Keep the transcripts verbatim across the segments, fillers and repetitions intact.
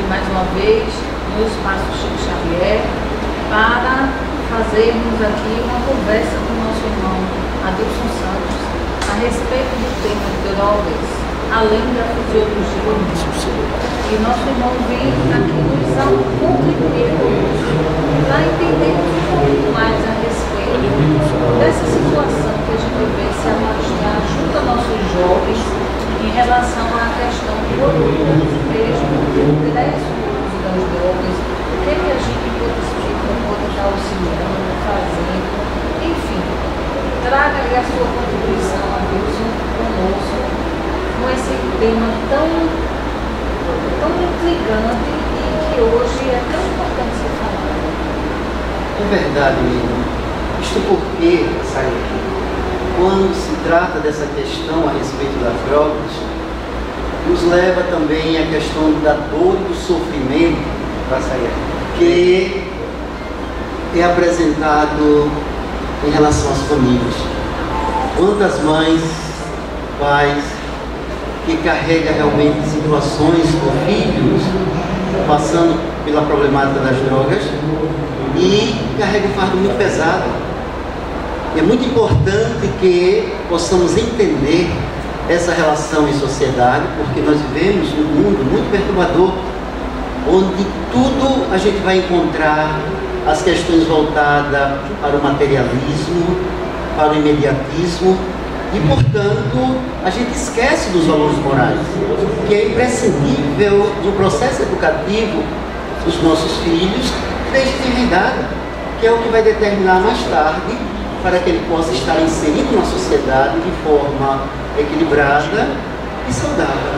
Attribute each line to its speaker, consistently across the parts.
Speaker 1: mais uma vez no Espaço Chico Xavier para fazermos aqui uma conversa com o nosso irmão Adilson Santos a respeito do tema de drogas, além da fisiologia. E nosso irmão vem aqui nos contribuir para entendermos um pouco mais a respeito dessa situação que a gente vê se alastrar junto a nossos jovens em relação à questão do uso mesmo, do ingresso no uso das drogas, o que, é que a gente pode explicar, pode estar auxiliando, fazendo, enfim, traga aí a sua contribuição, Adilson, conosco, com esse tema tão, tão intrigante e que hoje é tão importante ser falado.
Speaker 2: É verdade, menino. Isto porque, sabe, quando se trata dessa questão a respeito das drogas, nos leva também à questão da dor e do sofrimento, que é apresentado em relação às famílias. Quantas mães, pais, que carregam realmente situações com filhos passando pela problemática das drogas e carregam um fardo muito pesado. E é muito importante que possamos entender essa relação em sociedade, porque nós vivemos num mundo muito perturbador, onde tudo a gente vai encontrar as questões voltadas para o materialismo, para o imediatismo, e, portanto, a gente esquece dos valores morais, que é imprescindível no processo educativo dos nossos filhos desde a idade, que é o que vai determinar mais tarde para que ele possa estar inserido na sociedade de forma equilibrada e saudável.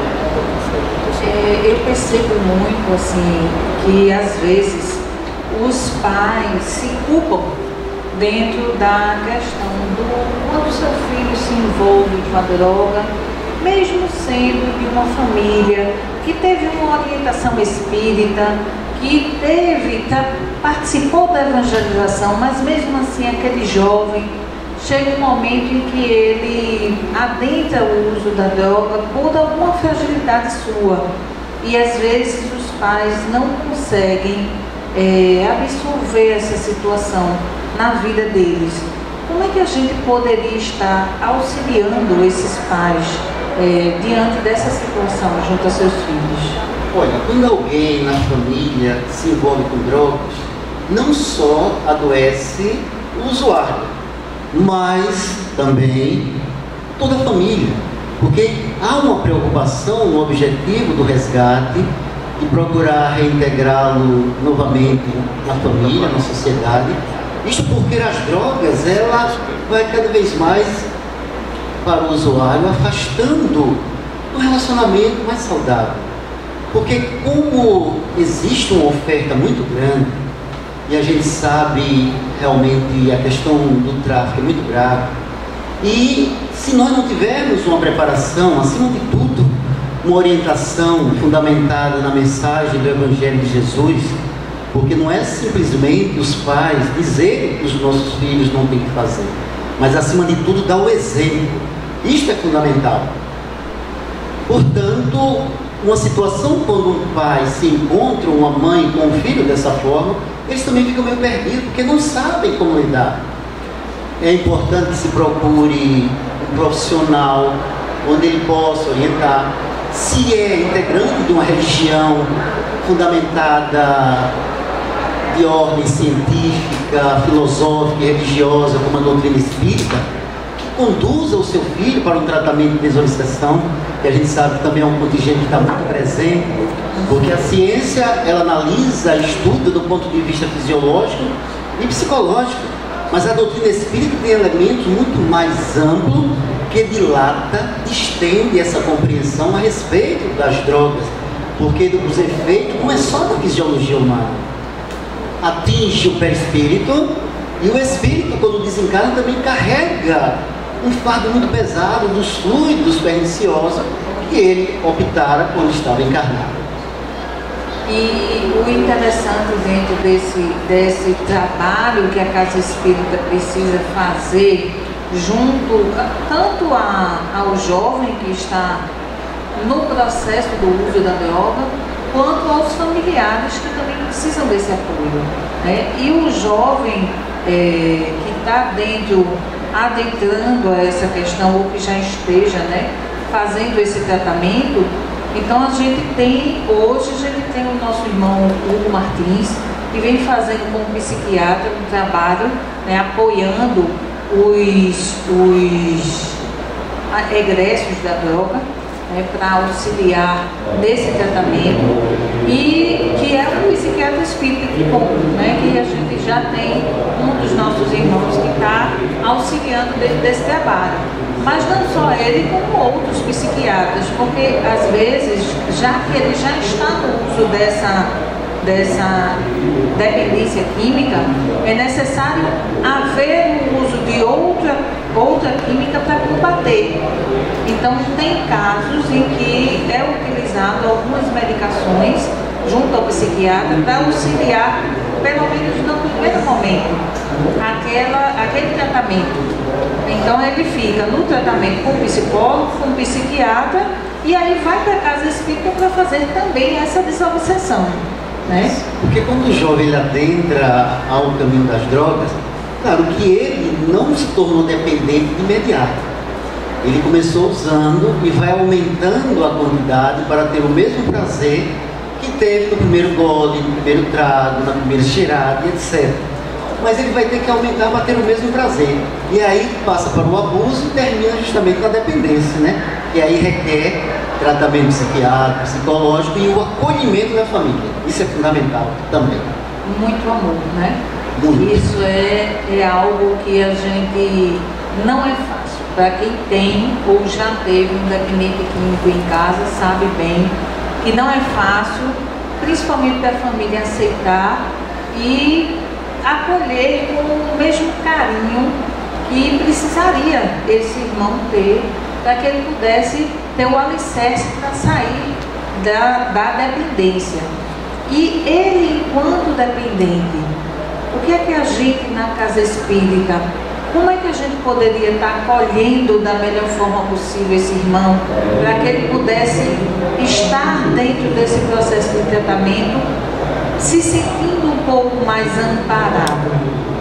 Speaker 1: É, eu percebo muito assim que às vezes os pais se culpam dentro da questão do quando seu filho se envolve com a droga, mesmo sendo de uma família que teve uma orientação espírita, que teve, tá, participou da evangelização, mas mesmo assim aquele jovem chega um momento em que ele adentra o uso da droga por alguma fragilidade sua, e às vezes os pais não conseguem é, absorver essa situação na vida deles. Como é que a gente poderia estar auxiliando esses pais é, diante dessa situação junto a seus filhos?
Speaker 2: Olha, quando alguém na família se envolve com drogas, não só adoece o usuário, mas também toda a família, porque há uma preocupação no objetivo do resgate e procurar reintegrá-lo novamente na família, na sociedade. Isto porque as drogas, ela vai cada vez mais para o usuário, afastando do relacionamento mais saudável. Porque como existe uma oferta muito grande, e a gente sabe realmente a questão do tráfico é muito grave, e se nós não tivermos uma preparação, acima de tudo, uma orientação fundamentada na mensagem do Evangelho de Jesus, porque não é simplesmente os pais dizerem que os nossos filhos não têm que fazer, mas acima de tudo dar o exemplo. Isto é fundamental. Portanto, uma situação quando um pai se encontra, uma mãe com um filho dessa forma, eles também ficam meio perdidos, porque não sabem como lidar. É importante que se procure um profissional onde ele possa orientar. Se é integrante de uma religião fundamentada de ordem científica, filosófica e religiosa, como a doutrina espírita, que conduza o seu filho para um tratamento de desobsessão, que a gente sabe que também é um contingente que está muito presente, porque a ciência, ela analisa, estuda do ponto de vista fisiológico e psicológico, mas a doutrina espírita tem elementos muito mais amplos que dilata, estende essa compreensão a respeito das drogas, porque os efeitos não é só da fisiologia humana, atinge o perispírito, e o espírito, quando desencarna, também carrega um fardo muito pesado dos fluidos perniciosos que ele optara quando estava encarnado.
Speaker 1: E o interessante dentro desse, desse trabalho que a Casa Espírita precisa fazer junto tanto a, ao jovem que está no processo do uso da droga, quanto aos familiares que também precisam desse apoio, né? E o jovem é, que está dentro, adentrando a essa questão, ou que já esteja, né, fazendo esse tratamento, então a gente tem, hoje a gente tem o nosso irmão Hugo Martins, que vem fazendo como psiquiatra um trabalho, né, apoiando os, os egressos da droga, né, para auxiliar nesse tratamento, e que é um psiquiatra espírita que bom, né, que a gente já tem um dos nossos irmãos que está auxiliando dentro desse trabalho. Mas não só ele, como outros psiquiatras, porque às vezes, já que ele já está no uso dessa, dessa dependência química, é necessário haver o uso de outra, outra química para combater. Então, tem casos em que é utilizado algumas medicações junto ao psiquiatra para auxiliar, pelo menos no primeiro momento, aquela, aquele tratamento. Então ele fica no tratamento com o psicólogo, com o psiquiatra, e aí vai para a casa espírita para fazer também essa desobsessão, né?
Speaker 2: Porque quando o jovem ele adentra ao caminho das drogas, claro que ele não se tornou dependente de imediato. Ele começou usando e vai aumentando a quantidade para ter o mesmo prazer que teve no primeiro gole, no primeiro trago, na primeira cheirada, etcétera. Mas ele vai ter que aumentar para ter o mesmo prazer. E aí passa para o abuso e termina justamente na dependência, né? E aí requer tratamento psiquiátrico, psicológico e o acolhimento da família. Isso é fundamental também.
Speaker 1: Muito amor, né?
Speaker 2: Muito.
Speaker 1: Isso é, é algo que a gente não é fácil. Para quem tem ou já teve um dependente químico em casa, sabe bem que não é fácil, principalmente para a família aceitar e acolher com o mesmo carinho que precisaria esse irmão ter, para que ele pudesse ter o alicerce para sair da, da dependência. E ele, enquanto dependente, o que é que a gente na casa espírita, como é que a gente poderia estar acolhendo da melhor forma possível esse irmão, para que ele pudesse estar dentro desse processo de tratamento, se sentindo um pouco mais amparado?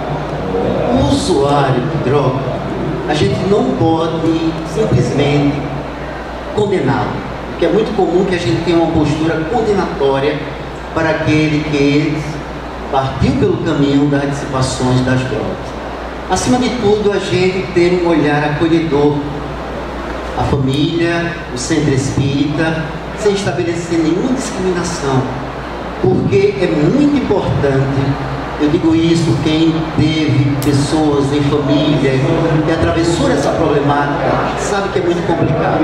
Speaker 2: O usuário de droga, a gente não pode simplesmente condená-lo, porque é muito comum que a gente tenha uma postura condenatória para aquele que partiu pelo caminho das dissipações das drogas. Acima de tudo, a gente ter um olhar acolhedor, a família, o centro espírita, sem estabelecer nenhuma discriminação, porque é muito importante. Eu digo isso, quem teve pessoas em família que atravessou essa problemática sabe que é muito complicado.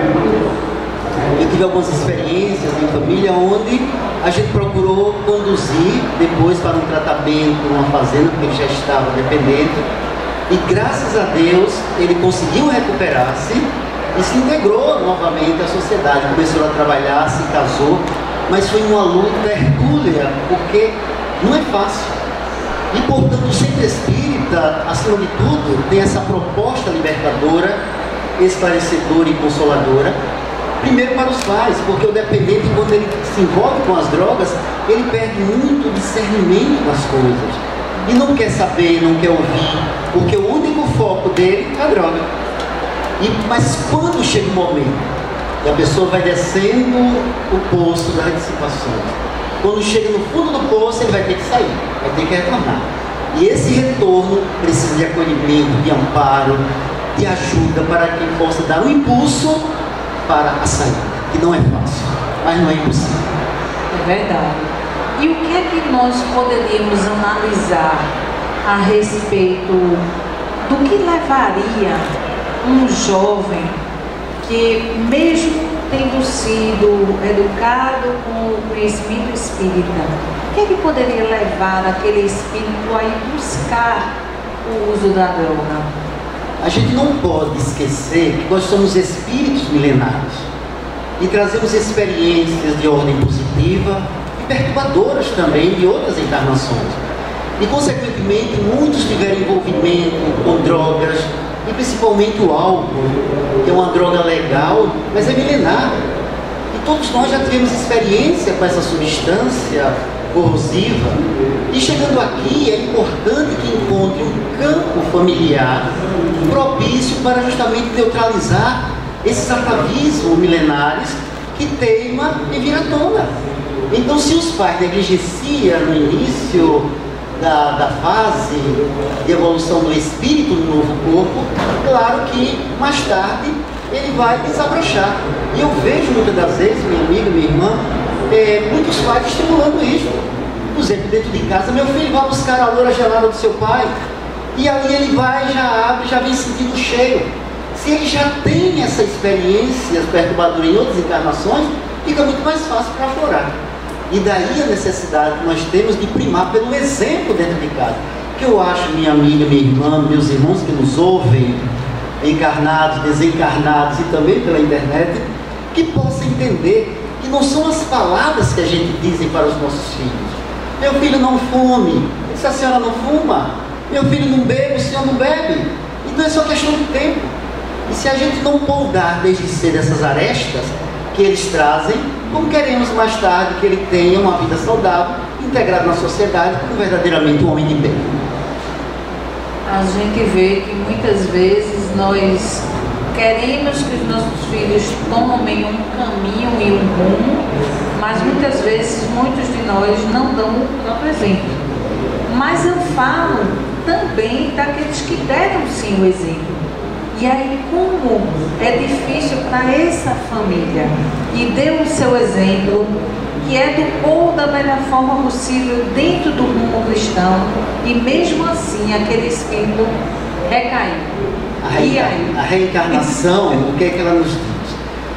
Speaker 2: Eu tive algumas experiências em família onde a gente procurou conduzir depois para um tratamento numa fazenda, porque ele já estava dependente, e graças a Deus ele conseguiu recuperar-se e se integrou novamente à sociedade, começou a trabalhar, se casou, mas foi uma luta hercúlea, porque não é fácil. E portanto o centro espírita, acima de tudo, tem essa proposta libertadora, esclarecedora e consoladora. Primeiro para os pais, porque o dependente, quando ele se envolve com as drogas, ele perde muito o discernimento das coisas. E não quer saber, não quer ouvir, porque o único foco dele é a droga. E, mas quando chega o momento, e a pessoa vai descendo o poço das dissipações, quando chega no fundo do poço, ele vai ter que sair, vai ter que retornar. E esse retorno precisa de acolhimento, de amparo, de ajuda, para que possa dar um impulso para a saída, que não é fácil, mas não é impossível.
Speaker 1: É verdade. E o que é que nós poderíamos analisar a respeito do que levaria um jovem que, mesmo tendo sido educado com o conhecimento espírita, o que é que poderia levar aquele espírito a ir buscar o uso da droga?
Speaker 2: A gente não pode esquecer que nós somos espíritos milenares e trazemos experiências de ordem positiva e perturbadoras também de outras encarnações. E, consequentemente, muitos tiveram envolvimento com drogas, e principalmente o álcool, que é uma droga legal, mas é milenar. E todos nós já tivemos experiência com essa substância corrosiva, e chegando aqui é importante que encontre um campo familiar propício para justamente neutralizar esses atavismos milenares que teima em vir à tona. Então, se os pais negligenciam no início da, da fase de evolução do espírito no novo corpo, claro que mais tarde ele vai desabrochar. E eu vejo muitas das vezes, minha amiga, minha irmã, é, muitos pais estimulando isso. Por exemplo, dentro de casa, meu filho vai buscar a loura gelada do seu pai, e ali ele vai, já abre, já vem sentindo cheio. Se ele já tem essa experiência perturbadora em outras encarnações, fica muito mais fácil para aflorar. E daí a necessidade que nós temos de primar pelo exemplo dentro de casa. Que eu acho, minha amiga, minha irmã, meus irmãos que nos ouvem, encarnados, desencarnados e também pela internet, que possam entender que não são as palavras que a gente diz para os nossos filhos. Meu filho não fume, se a senhora não fuma. Meu filho não bebe, o senhor não bebe. Então é só questão de tempo. E se a gente não poldar desde cedo essas arestas que eles trazem, como queremos mais tarde que ele tenha uma vida saudável, integrado na sociedade, como verdadeiramente um homem de bem.
Speaker 1: A gente vê que muitas vezes nós queremos que os nossos filhos tomem um caminho e um rumo, mas muitas vezes muitos de nós não dão o próprio exemplo. Mas eu falo também daqueles que deram sim o exemplo. E aí, como é difícil para essa família e deu o seu exemplo, que educou da melhor forma possível dentro do rumo cristão, e mesmo assim aquele espírito recaiu.
Speaker 2: A,
Speaker 1: e aí?
Speaker 2: A reencarnação, o que é que ela nos diz?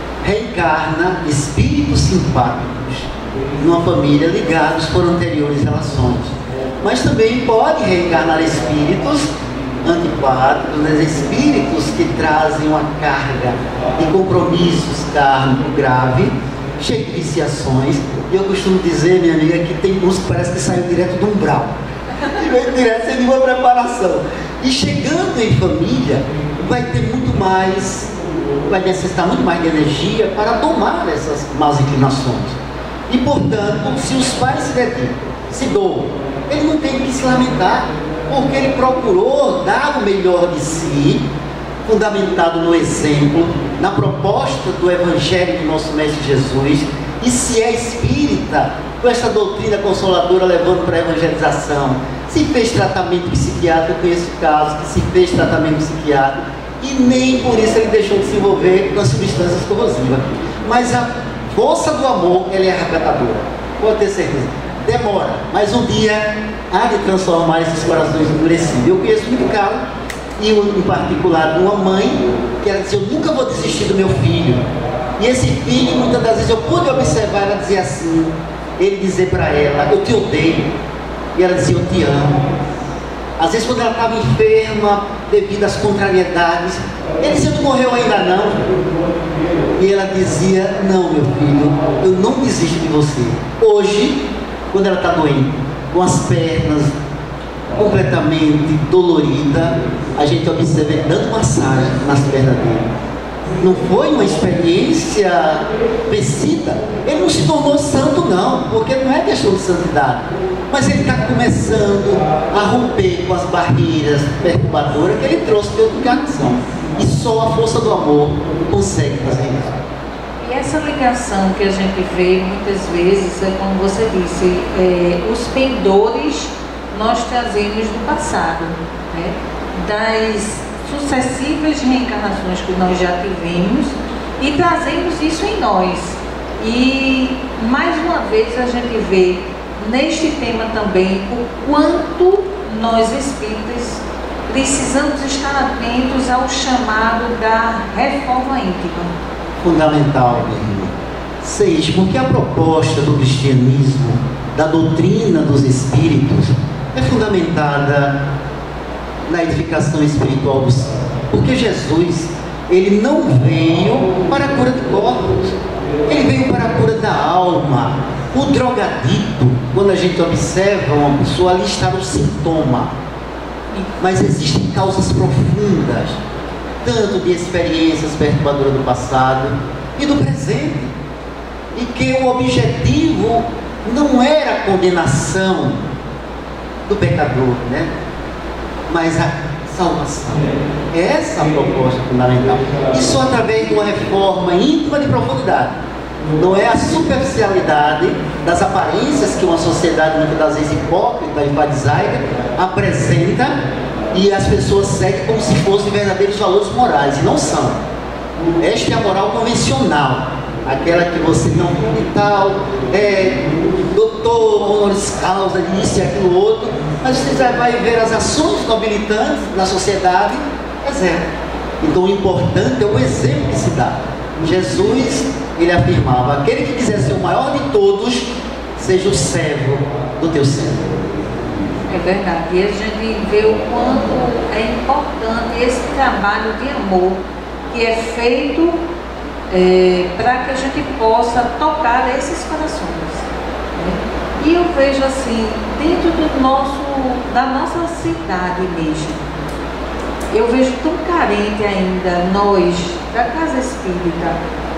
Speaker 2: Reencarna espíritos simpáticos numa família ligados por anteriores relações. Mas também pode reencarnar espíritos antipáticos, né? Espíritos que trazem uma carga de compromissos kármicos grave, cheio de viciações. E eu costumo dizer, minha amiga, que tem uns que parece que saiu direto do umbral, e veio direto sem nenhuma preparação. E chegando em família, vai ter muito mais, vai necessitar muito mais de energia para domar essas más inclinações. E portanto, se os pais se dedicam, se doam, ele não tem que se lamentar, porque ele procurou dar o melhor de si, fundamentado no exemplo, na proposta do Evangelho do nosso Mestre Jesus. E se é espírita, com essa doutrina consoladora levando para a evangelização, se fez tratamento psiquiátrico, eu conheço casos que se fez tratamento psiquiátrico e nem por isso ele deixou de se envolver com as substâncias corrosivas. Mas a força do amor, ela é arrebatadora, pode ter certeza. Demora, mas um dia há de transformar esses corações endurecidos. Eu conheço muito caso, e em particular de uma mãe, que ela dizia: eu nunca vou desistir do meu filho. E esse filho, muitas das vezes eu pude observar ela dizer assim, ele dizer para ela: eu te odeio. E ela dizia: eu te amo. Às vezes quando ela estava enferma, devido às contrariedades, ele dizia: tu morreu ainda não? E ela dizia: não, meu filho, eu não desisto de você. Hoje, quando ela está doente, com as pernas completamente dolorida, a gente observa ele dando massagem nas pernas dele. Não foi uma experiência vencida. Ele não se tornou santo não, porque não é questão de santidade, mas ele está começando a romper com as barreiras perturbadoras que ele trouxe de outra encarnação, e só a força do amor consegue fazer isso.
Speaker 1: E essa ligação que a gente vê muitas vezes é, como você disse, é, os pendores nós trazemos do passado, né? Das sucessivas reencarnações que nós já tivemos, e trazemos isso em nós. E mais uma vez a gente vê neste tema também o quanto nós espíritas precisamos estar atentos ao chamado da reforma íntima.
Speaker 2: Fundamental, meu irmão. Seis, porque a proposta do cristianismo, da doutrina dos espíritos, é fundamentada na edificação espiritual do ser. Porque Jesus, ele não veio para a cura de corpos, ele veio para a cura da alma. O drogadito, quando a gente observa uma pessoa, ali está o sintoma, mas existem causas profundas, tanto de experiências perturbadoras do passado e do presente. e que o objetivo não era a condenação do pecador, né? Mas a salvação. Essa é a proposta fundamental. E só através de uma reforma íntima de profundidade. Não é a superficialidade das aparências que uma sociedade muitas das vezes hipócrita e farisaica apresenta e as pessoas seguem como se fossem verdadeiros valores morais, e não são. Esta é a moral convencional, aquela que você não e tal, é doutor, honoris causa, isso e aquilo outro, mas você já vai ver as ações nobilitantes na sociedade, é zero. Então o importante é o exemplo que se dá. Jesus, ele afirmava: aquele que quiser ser o maior de todos, seja o servo do teu servo.
Speaker 1: É verdade, e a gente vê o quanto é importante esse trabalho de amor que é feito é, para que a gente possa tocar esses corações, né? E eu vejo assim, dentro do nosso, da nossa cidade mesmo, eu vejo tão carente ainda nós, da Casa Espírita,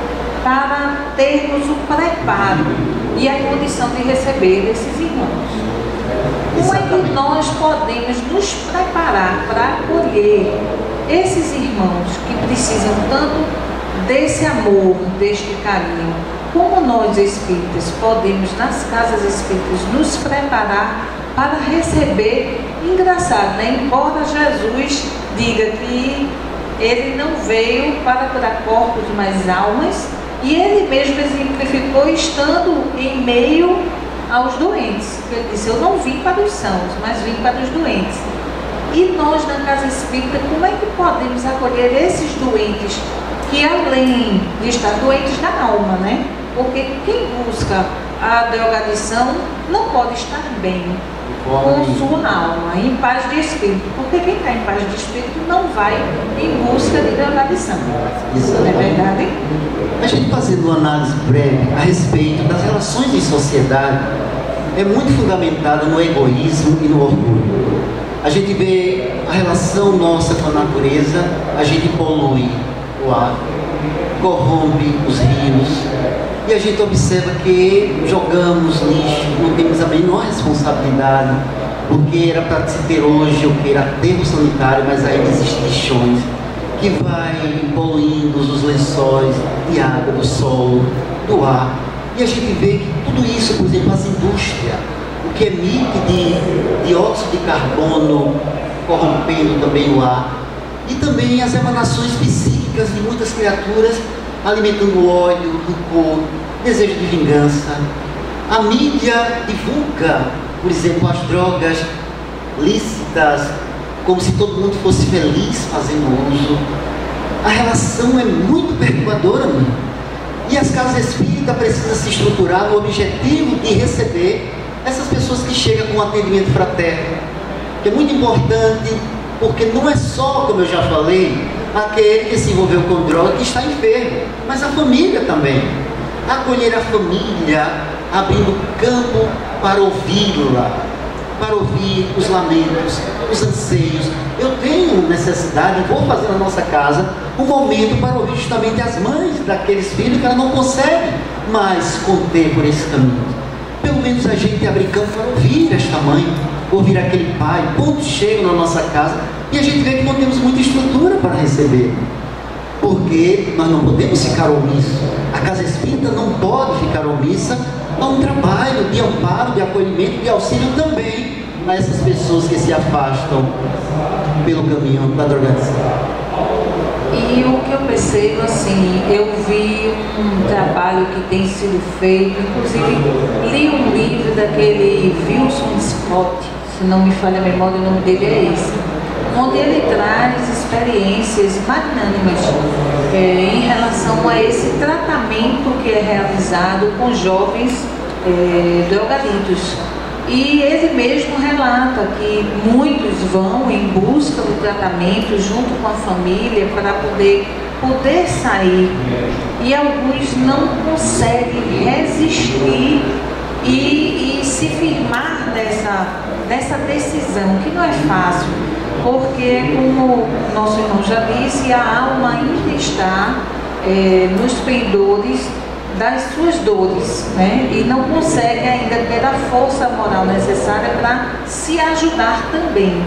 Speaker 1: para termos o preparo e a condição de receber esses irmãos. Como é que nós podemos nos preparar para acolher esses irmãos que precisam tanto desse amor, deste carinho? Como nós espíritas podemos, nas casas espíritas, nos preparar para receber? Engraçado, né? Embora Jesus diga que ele não veio para curar corpos, mas almas, e ele mesmo exemplificou estando em meio aos doentes. Ele disse: eu não vim para os sãos, mas vim para os doentes. E nós, na Casa Espírita, como é que podemos acolher esses doentes que, além de estar doentes da alma, né? Porque quem busca a drogadição não pode estar bem com sua alma, em paz de espírito, porque quem está em paz de espírito não vai em busca de drogadição. Isso não é verdade?
Speaker 2: A gente fazendo uma análise breve a respeito das relações em sociedade é muito fundamentada no egoísmo e no orgulho. A gente vê a relação nossa com a natureza, a gente polui o ar, corrompe os rios, e a gente observa que jogamos lixo, não temos a menor responsabilidade, porque era para se ter hoje o que era aterro sanitário, mas ainda existem lixões que vai poluindo os lençóis de água, do solo, do ar. E a gente vê que tudo isso, por exemplo, as indústrias, o que emite de dióxido de carbono, corrompendo também o ar, e também as emanações psíquicas de muitas criaturas, alimentando ódio, rancor, desejo de vingança. A mídia divulga, por exemplo, as drogas lícitas, como se todo mundo fosse feliz fazendo uso. A relação é muito perturbadora, mãe. E as casas espíritas precisam se estruturar no objetivo de receber essas pessoas que chegam com atendimento fraterno, que é muito importante, porque não é só, como eu já falei, aquele que se envolveu com droga que está enfermo, mas a família também. Acolher a família, abrindo campo para ouvi-la, para ouvir os lamentos, os anseios. Eu tenho necessidade, vou fazer na nossa casa um momento para ouvir justamente as mães daqueles filhos que ela não consegue mais conter por esse caminho. Pelo menos a gente abrir campo para ouvir esta mãe, ouvir aquele pai, quando chegam na nossa casa, e a gente vê que não temos muita estrutura para receber, porque nós não podemos ficar omissos. A Casa Espírita não pode ficar omissa a um trabalho de amparo, de acolhimento, de auxílio também a essas pessoas que se afastam pelo caminho da drogadição.
Speaker 1: E o que eu percebo, assim, eu vi um trabalho que tem sido feito, inclusive li um livro daquele Wilson Scott, se não me falha a memória, o nome dele é esse, onde ele traz experiências magnânimas é, em relação a esse tratamento que é realizado com jovens é, drogaditos. E ele mesmo relata que muitos vão em busca do tratamento junto com a família para poder, poder sair. E alguns não conseguem resistir e, e se firmar nessa, nessa decisão, que não é fácil, porque, como nosso irmão já disse, a alma ainda está é, nos pendores das suas dores, né? E não consegue ainda ter a força moral necessária para se ajudar também.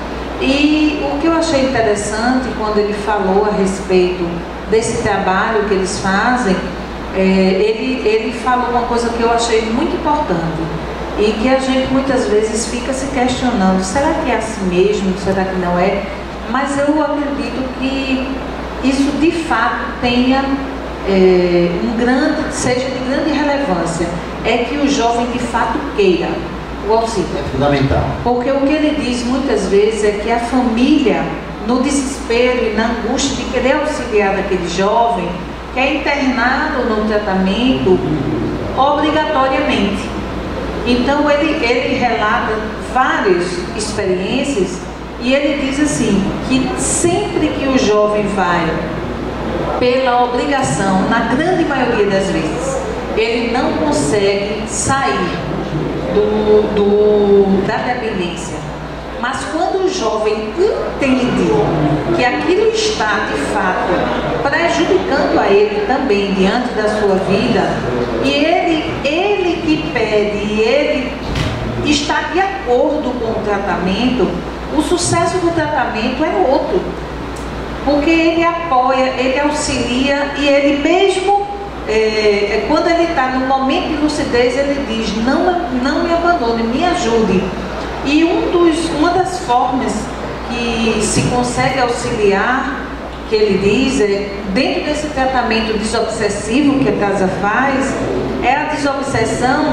Speaker 1: E o que eu achei interessante quando ele falou a respeito desse trabalho que eles fazem, é, ele, ele falou uma coisa que eu achei muito importante e que a gente muitas vezes fica se questionando: será que é assim mesmo? Será que não é? Mas eu acredito que isso de fato tenha é, um grande, seja de grande relevância, é que o jovem de fato queira o auxílio.
Speaker 2: É fundamental.
Speaker 1: Porque o que ele diz muitas vezes é que a família, no desespero e na angústia de querer auxiliar aquele jovem, que é internado no tratamento obrigatoriamente. Então ele, ele relata várias experiências e ele diz assim, que sempre que o jovem vai pela obrigação, na grande maioria das vezes, ele não consegue sair do, do, da dependência. Mas quando o jovem entende que aquilo está, de fato, prejudicando a ele também diante da sua vida, e ele, ele que pede, e ele está de acordo com o tratamento, o sucesso do tratamento é outro. Porque ele apoia, ele auxilia, e ele mesmo, é, quando ele está no momento de lucidez, ele diz: não, não me abandone, me ajude. E um dos, uma das formas que se consegue auxiliar, que ele diz, é, dentro desse tratamento desobsessivo que a casa faz, é a desobsessão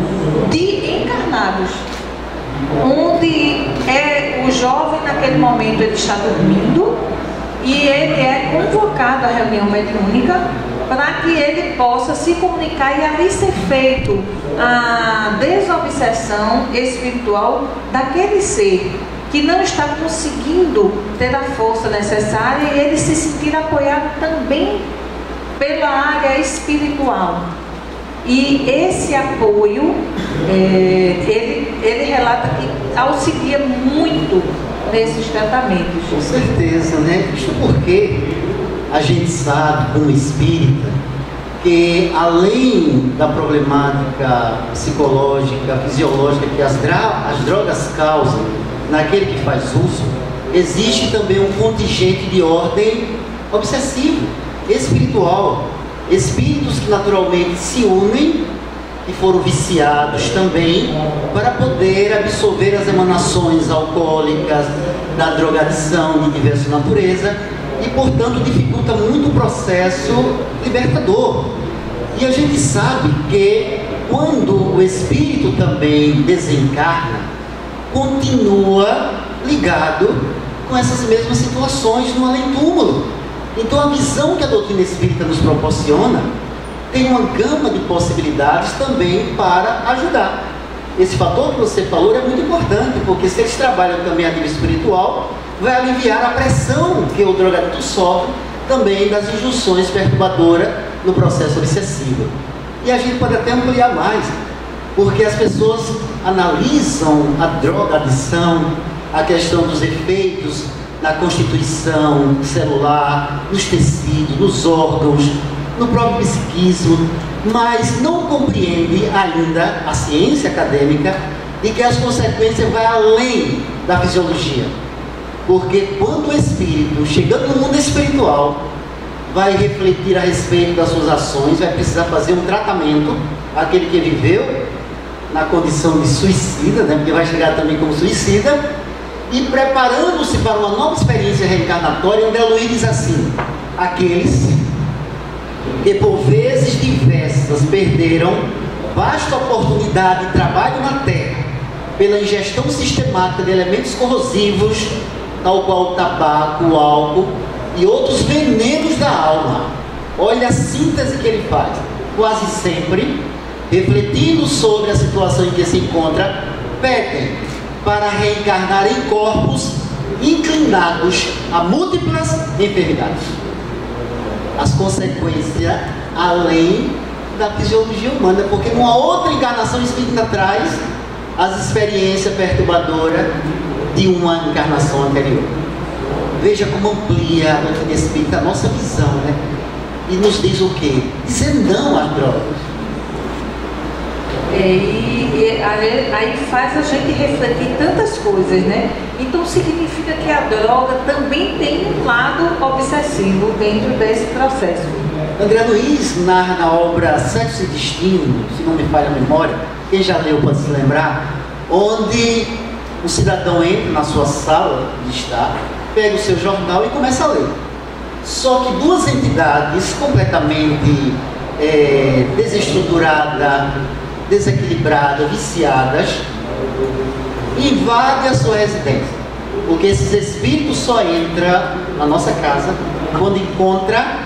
Speaker 1: de encarnados, onde é o jovem, naquele momento, ele está dormindo e ele é convocado à reunião mediúnica para que ele possa se comunicar e ali ser feito a desobsessão espiritual daquele ser que não está conseguindo ter a força necessária e ele se sentir apoiado também pela área espiritual. E esse apoio, é, ele, ele relata que auxilia muito nesses tratamentos.
Speaker 2: Com certeza, né? Isso porque a gente sabe, como espírita, que além da problemática psicológica, fisiológica que as, as drogas causam naquele que faz uso, existe também um contingente de ordem obsessivo, espiritual. Espíritos que naturalmente se unem e foram viciados também para poder absorver as emanações alcoólicas da drogadição de diversa natureza e, portanto, dificulta muito o processo libertador. E a gente sabe que quando o espírito também desencarna, continua ligado com essas mesmas situações no além-túmulo. Então a visão que a doutrina espírita nos proporciona tem uma gama de possibilidades também para ajudar. Esse fator que você falou é muito importante, porque se eles trabalham também a nível espiritual, vai aliviar a pressão que o drogadito sofre também das injunções perturbadoras no processo obsessivo. E a gente pode até ampliar mais, porque as pessoas analisam a drogadição, a questão dos efeitos na constituição celular, nos tecidos, nos órgãos, no próprio psiquismo, mas não compreende ainda a ciência acadêmica de que as consequências vão além da fisiologia. Porque quando o espírito, chegando no mundo espiritual, vai refletir a respeito das suas ações, vai precisar fazer um tratamento, aquele que viveu na condição de suicida, né, porque vai chegar também como suicida, e preparando-se para uma nova experiência reencarnatória, onde Eloy diz assim: aqueles que por vezes diversas perderam vasta oportunidade de trabalho na Terra pela ingestão sistemática de elementos corrosivos, tal qual o tabaco, o álcool e outros venenos da alma. Olha a síntese que ele faz. Quase sempre, refletindo sobre a situação em que se encontra, pedem para reencarnar em corpos inclinados a múltiplas enfermidades. As consequências além da fisiologia humana, porque numa outra encarnação espírita traz as experiências perturbadoras de uma encarnação anterior. Veja como amplia a doutrina espírita a nossa visão, né? e nos diz o quê? Dizer não às drogas.
Speaker 1: É, e, e aí, aí faz a gente refletir tantas coisas, né? Então significa que a droga também tem um lado obsessivo dentro desse processo.
Speaker 2: André Luiz narra na obra Sexo e Destino, se não me falha a memória, quem já leu pode se lembrar, onde o cidadão entra na sua sala de estar, pega o seu jornal e começa a ler. Só que duas entidades completamente é, desestruturadas, desequilibradas, viciadas, invadem a sua residência. Porque esses espíritos só entram na nossa casa quando encontra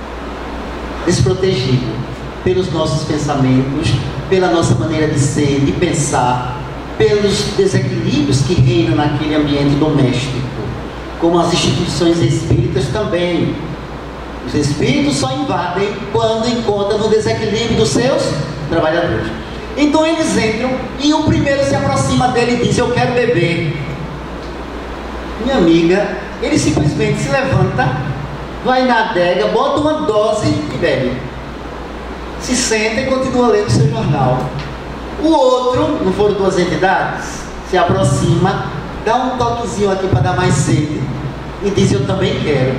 Speaker 2: desprotegido pelos nossos pensamentos, pela nossa maneira de ser, de pensar, pelos desequilíbrios que reinam naquele ambiente doméstico, como as instituições espíritas também. Os espíritos só invadem quando encontram o desequilíbrio dos seus trabalhadores. Então eles entram e o primeiro se aproxima dele e diz: eu quero beber. Minha amiga, ele simplesmente se levanta, vai na adega, bota uma dose e bebe. Se senta e continua lendo seu jornal. O outro, não foram duas entidades, se aproxima, dá um toquezinho aqui para dar mais sede e diz: eu também quero.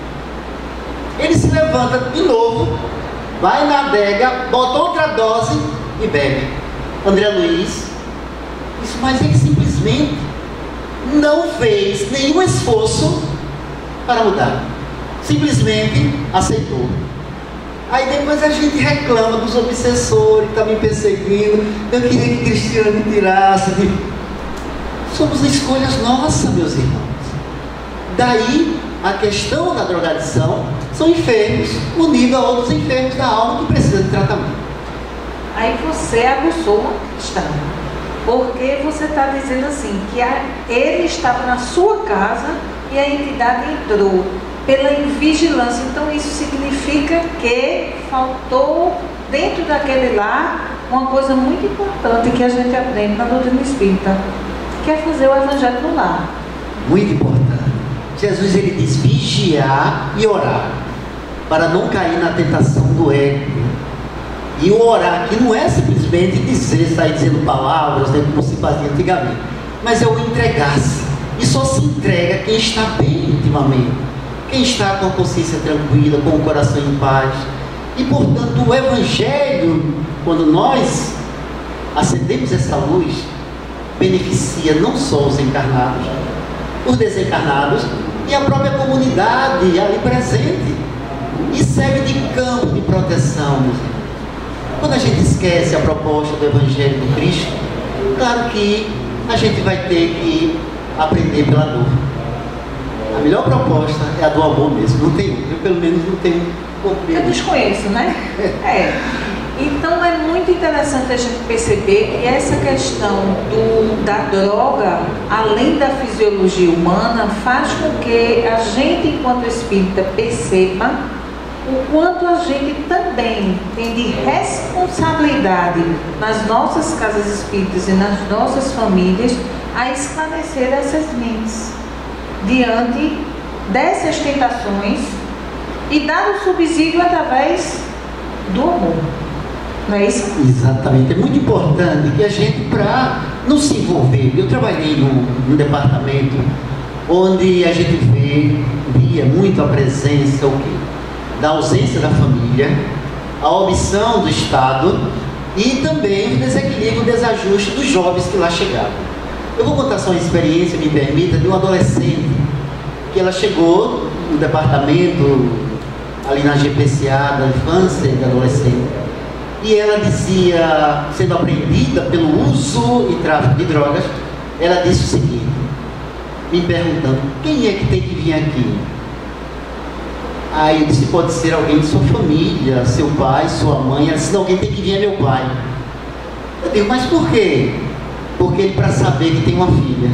Speaker 2: Ele se levanta de novo, vai na adega, bota outra dose e bebe. André Luiz disse: mas ele simplesmente não fez nenhum esforço para mudar, simplesmente aceitou. Aí depois a gente reclama dos obsessores, está me perseguindo, eu queria que Cristiano me tirasse. De... Somos escolhas nossas, meus irmãos. Daí a questão da drogadição são enfermos unidos a outros enfermos da alma que precisam de tratamento.
Speaker 1: Aí você aguçou uma questão, porque você está dizendo assim, que a, ele estava na sua casa e a entidade entrou pela invigilância. Então isso significa que faltou dentro daquele lar uma coisa muito importante que a gente aprende na doutrina espírita, que é fazer o evangelho no lar.
Speaker 2: Muito importante. Jesus, ele diz: vigiar e orar, para não cair na tentação do ego. E o orar aqui não é simplesmente dizer, sair dizendo palavras, né, como se fazia antigamente, mas é o entregar-se. E só se entrega quem está bem intimamente, quem está com a consciência tranquila, com o coração em paz. E portanto o Evangelho, quando nós acendemos essa luz, beneficia não só os encarnados, os desencarnados e a própria comunidade ali presente, e serve de campo de proteção, meus irmãos. Quando a gente esquece a proposta do Evangelho do Cristo, claro que a gente vai ter que aprender pela dor. A melhor proposta é a do amor mesmo, não tem outra. Eu pelo menos não tenho compreensão.
Speaker 1: Eu desconheço, né? É. Então é muito interessante a gente perceber que essa questão do, da droga, além da fisiologia humana, faz com que a gente, enquanto espírita, perceba o quanto a gente também tem de responsabilidade nas nossas casas espíritas e nas nossas famílias a esclarecer essas mentes diante dessas tentações e dar o subsídio através do amor. Não é isso?
Speaker 2: Exatamente. É muito importante que a gente, para não se envolver, eu trabalhei num, num departamento onde a gente vê, via muito a presença, o quê? Da ausência da família, a omissão do Estado e também o desequilíbrio, o desajuste dos jovens que lá chegavam. Eu vou contar só uma experiência, me permita, de uma adolescente que ela chegou no departamento ali na G P C A da infância e da adolescência, e ela dizia, sendo apreendida pelo uso e tráfico de drogas, ela disse o seguinte, me perguntando: quem é que tem que vir aqui? Aí eu disse: pode ser alguém de sua família, seu pai, sua mãe. Ela disse: não, alguém tem que vir é meu pai. Eu digo: mas por quê? Porque ele, para saber que tem uma filha.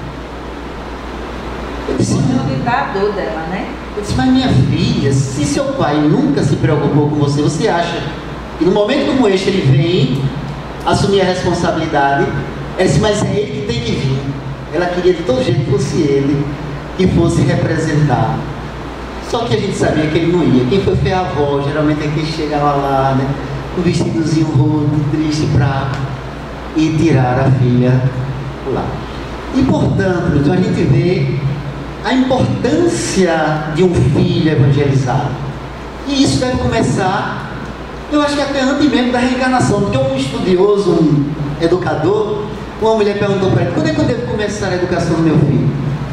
Speaker 2: Eu disse:
Speaker 1: a dor dela, né?
Speaker 2: Eu disse: mas minha filha, se seu pai nunca se preocupou com você, você acha que no momento como este ele vem assumir a responsabilidade? Ela disse: mas é ele que tem que vir. Ela queria de todo jeito que fosse ele que fosse representar. Só que a gente sabia que ele não ia. Quem foi foi a avó, geralmente é quem chegava lá, né? Um vestidozinho roto, triste, pra ir tirar a filha lá. E portanto, então a gente vê a importância de um filho evangelizado. E isso deve começar, eu acho que até antes mesmo da reencarnação, porque um estudioso, um educador, uma mulher perguntou para ele: quando é que eu devo começar a educação do meu filho?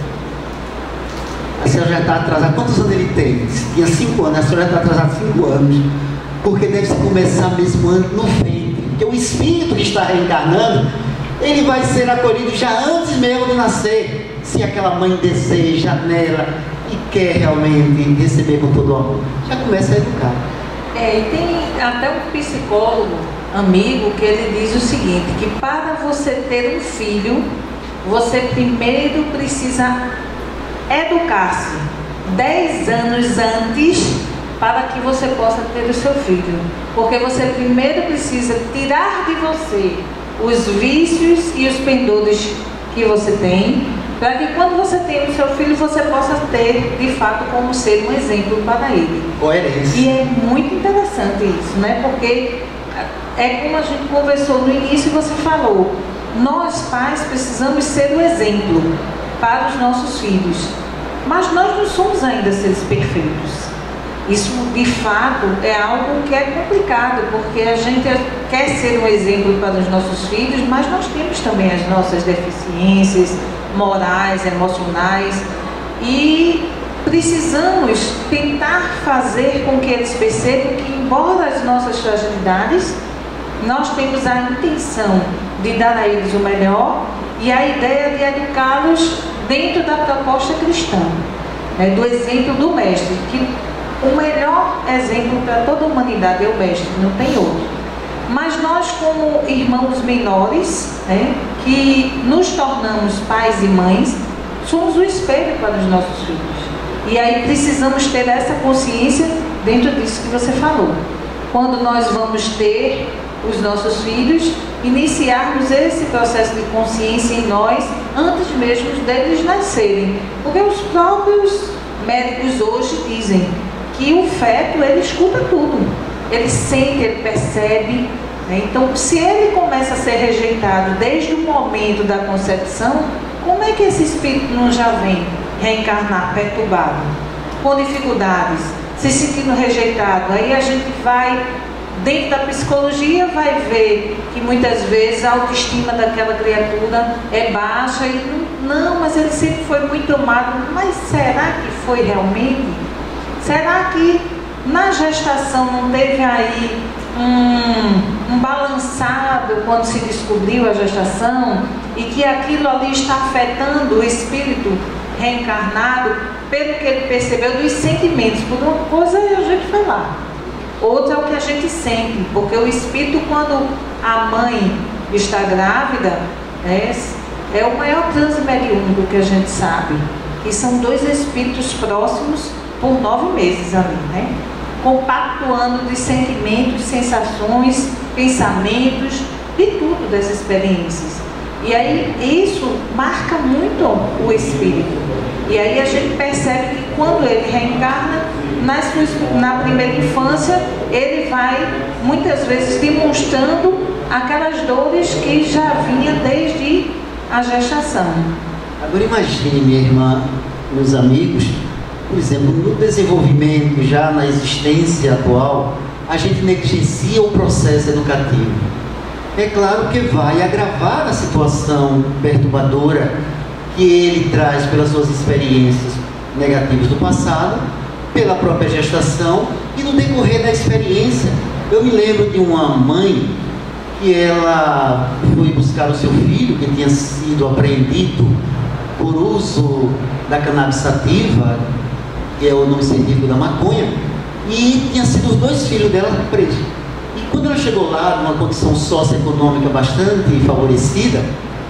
Speaker 2: A senhora já está atrasada. Quantos anos ele tem? Tinha cinco anos, a senhora já está atrasada cinco anos. Porque deve se começar mesmo antes no ventre. Porque o espírito que está reencarnando, ele vai ser acolhido já antes mesmo de nascer, se aquela mãe deseja nela e quer realmente receber com todo o amor. Já começa a educar.
Speaker 1: É, e tem até um psicólogo amigo que ele diz o seguinte, que para você ter um filho, você primeiro precisa educar-se dez anos antes para que você possa ter o seu filho. Porque você primeiro precisa tirar de você os vícios e os pendores que você tem, para que quando você tem o seu filho, você possa ter, de fato, como ser um exemplo para ele.
Speaker 2: Coerência.
Speaker 1: E é muito interessante isso, né? Porque é como a gente conversou no início e você falou, nós pais precisamos ser o exemplo para os nossos filhos, mas nós não somos ainda seres perfeitos. Isso, de fato, é algo que é complicado, porque a gente quer ser um exemplo para os nossos filhos, mas nós temos também as nossas deficiências morais, emocionais, e precisamos tentar fazer com que eles percebam que, embora as nossas fragilidades, nós temos a intenção de dar a eles o melhor e a ideia de educá-los dentro da proposta cristã, né, do exemplo do Mestre, que o melhor exemplo para toda a humanidade é o Mestre, não tem outro. Mas nós, como irmãos menores, né, que nos tornamos pais e mães, somos o espelho para os nossos filhos. E aí precisamos ter essa consciência dentro disso que você falou. Quando nós vamos ter os nossos filhos, iniciarmos esse processo de consciência em nós antes mesmo deles nascerem. Porque os próprios médicos hoje dizem que o feto, ele escuta tudo, ele sente, ele percebe, né? Então, se ele começa a ser rejeitado desde o momento da concepção, como é que esse espírito não já vem reencarnar perturbado, com dificuldades, se sentindo rejeitado? Aí a gente vai, dentro da psicologia, vai ver que muitas vezes a autoestima daquela criatura é baixa e não, mas ele sempre foi muito amado. Mas será que foi realmente? Será que na gestação não teve aí um, um balançado quando se descobriu a gestação e que aquilo ali está afetando o espírito reencarnado pelo que ele percebeu dos sentimentos? Por uma coisa é a gente falar, outra é o que a gente sente, porque o espírito, quando a mãe está grávida, é, é o maior transe mediúnico que a gente sabe, e são dois espíritos próximos por nove meses ali, né? Compactuando de sentimentos, sensações, pensamentos, de tudo dessas experiências. E aí isso marca muito o espírito. E aí a gente percebe que quando ele reencarna, nas suas, na primeira infância, ele vai muitas vezes demonstrando aquelas dores que já vinha desde a gestação.
Speaker 2: Agora imagine, minha irmã, meus amigos, por exemplo, no desenvolvimento, já na existência atual, a gente negligencia o processo educativo. É claro que vai agravar a situação perturbadora que ele traz pelas suas experiências negativas do passado, pela própria gestação e no decorrer da experiência. Eu me lembro de uma mãe que ela foi buscar o seu filho, que tinha sido apreendido por uso da cannabis sativa, que é o nome científico da maconha, e tinha sido os dois filhos dela presos. E quando ela chegou lá, numa condição socioeconômica bastante favorecida,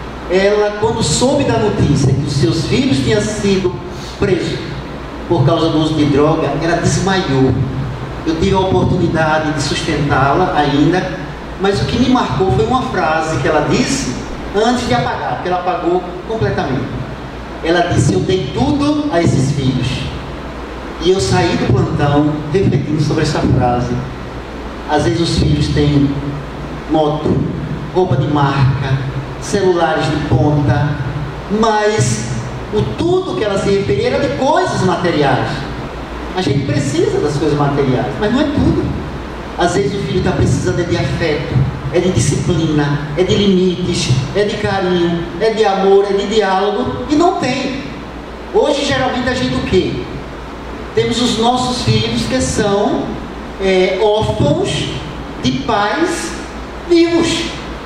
Speaker 2: ela, quando soube da notícia que os seus filhos tinham sido presos por causa do uso de droga, ela desmaiou. Eu tive a oportunidade de sustentá-la ainda, mas o que me marcou foi uma frase que ela disse antes de apagar, porque ela apagou completamente. Ela disse: eu dei tudo a esses filhos. E eu saí do plantão refletindo sobre essa frase. Às vezes os filhos têm moto, roupa de marca, celulares de ponta, mas o tudo que ela se referia era de coisas materiais. A gente precisa das coisas materiais, mas não é tudo. Às vezes o filho está precisando de afeto, é de disciplina, é de limites, é de carinho, é de amor, é de diálogo, e não tem. Hoje geralmente a gente o quê? Temos os nossos filhos que são é, órfãos de pais vivos.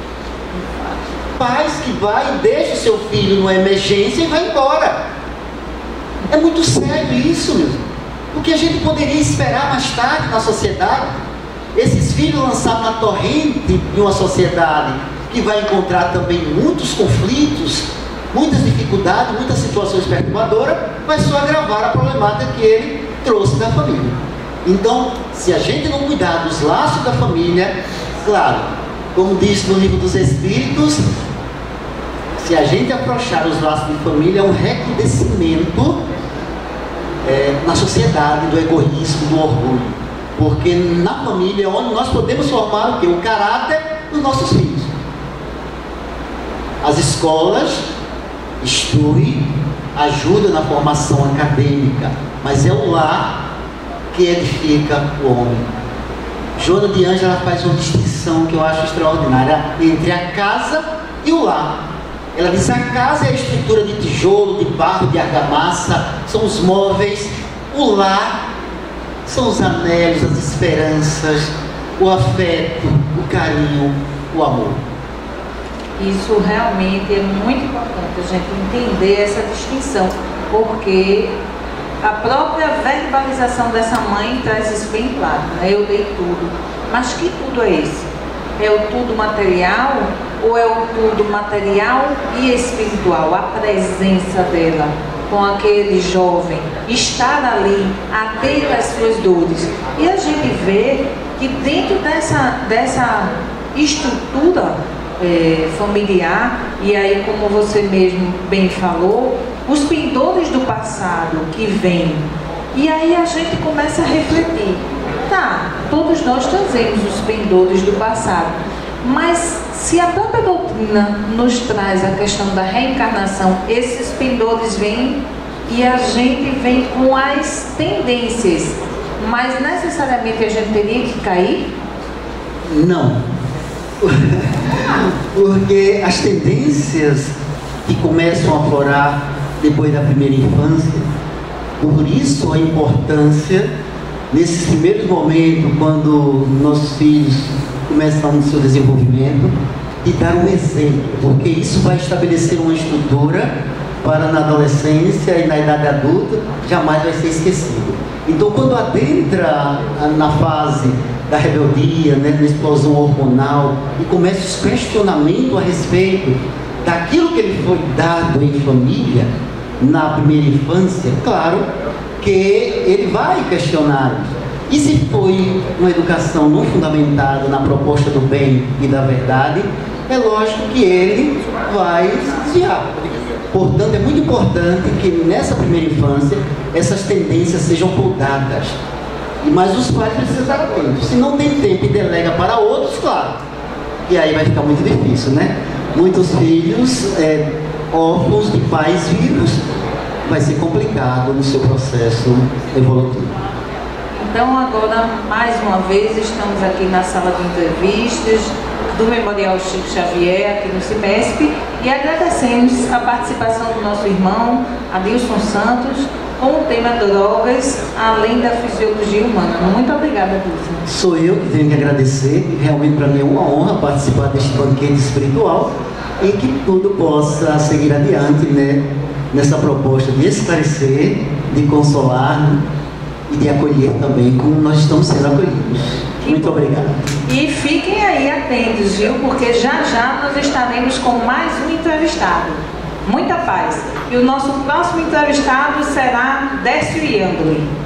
Speaker 2: Pais que vai e deixa o seu filho numa emergência e vai embora. É muito sério isso, meu. Porque a gente poderia esperar mais tarde na sociedade esses filhos lançados na torrente de uma sociedade que vai encontrar também muitos conflitos, muitas dificuldades, muitas situações perturbadoras, vai só agravar a problemática que ele trouxe da família. Então, se a gente não cuidar dos laços da família, claro, como diz no Livro dos Espíritos, se a gente afrouxar os laços de família, é um recrudescimento é, na sociedade do egoísmo, do orgulho. Porque na família é onde nós podemos formar o quê? O caráter dos nossos filhos. As escolas instruem, ajudam na formação acadêmica, mas é o lar que edifica o homem. Joana de Ângela faz uma distinção que eu acho extraordinária entre a casa e o lar. Ela diz: a casa é a estrutura de tijolo, de barro, de argamassa, são os móveis. O lar são os anelos, as esperanças, o afeto, o carinho, o amor.
Speaker 1: Isso realmente é muito importante a gente entender essa distinção, porque a própria verbalização dessa mãe traz isso bem claro, né? Eu dei tudo. Mas que tudo é esse? É o tudo material ou é o tudo material e espiritual? A presença dela com aquele jovem, estar ali, atento às suas dores. E a gente vê que dentro dessa, dessa estrutura é, familiar, e aí como você mesmo bem falou, os pendores do passado que vêm, e aí a gente começa a refletir. Tá, todos nós trazemos os pendores do passado, mas se a própria doutrina nos traz a questão da reencarnação, esses pendores vêm e a gente vem com as tendências, mas necessariamente a gente teria que cair?
Speaker 2: Não. Porque as tendências que começam a aflorar depois da primeira infância, por isso a importância nesses primeiros momentos, quando nossos filhos começam o seu desenvolvimento, e dar um exemplo, porque isso vai estabelecer uma estrutura para na adolescência e na idade adulta, jamais vai ser esquecido. Então, quando adentra na fase da rebeldia, né, da explosão hormonal, e começa os questionamentos a respeito daquilo que ele foi dado em família, na primeira infância, claro que ele vai questionar isso. E se foi uma educação não fundamentada na proposta do bem e da verdade, é lógico que ele vai se desviar. Portanto, é muito importante que nessa primeira infância essas tendências sejam podadas. Mas os pais precisam estar atentos. Se não tem tempo e delega para outros, claro, e aí vai ficar muito difícil, né? Muitos filhos é, órfãos de pais vivos, vai ser complicado no seu processo evolutivo.
Speaker 1: Então agora, mais uma vez, estamos aqui na sala de entrevistas do Memorial Chico Xavier, aqui no CIMESP, e agradecemos a participação do nosso irmão Adilson Santos com o tema drogas, além da fisiologia humana. Muito obrigada, Adilson.
Speaker 2: Sou eu que tenho que agradecer, realmente para mim é uma honra participar deste banquete espiritual e que tudo possa seguir adiante, né, nessa proposta de esclarecer, de consolar e de acolher também, como nós estamos sendo acolhidos. Que Muito bom. Obrigado.
Speaker 1: E fiquem aí atentos, viu? Porque já já nós estaremos com mais um entrevistado. Muita paz. E o nosso próximo entrevistado será Décio Iandoli.